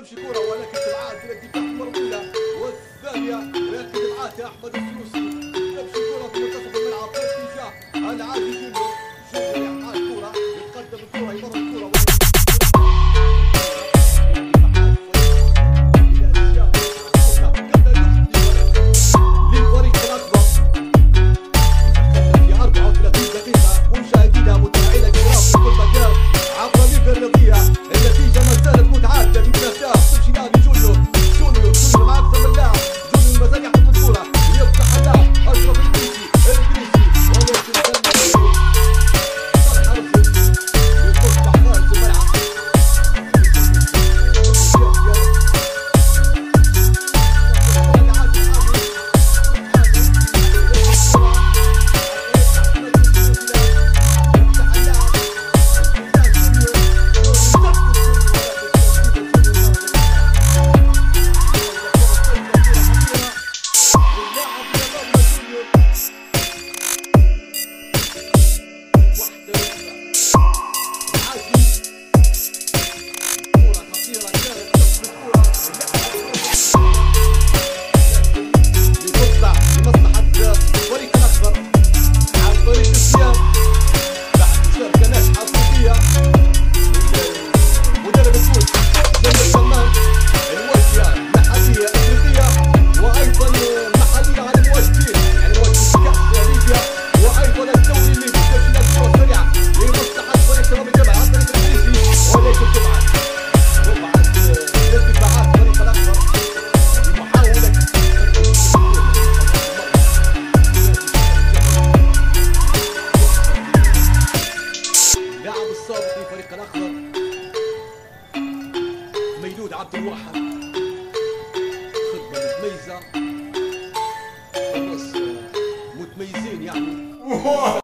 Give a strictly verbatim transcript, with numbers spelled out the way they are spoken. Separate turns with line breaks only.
تمشي كرة ولكن تبعات الى الدفاع مرمولة، والثانية لكن تبعات احمد السلوسي تمشي كرة في منتصف الملعب في اتجاه العادي جونيور. جونيور يحمل الكرة يتقدم الكرة يمر الكرة الفريق الاخضر ميلود عبد الواحد. خدمه متميزه، الناس متميزين يعني.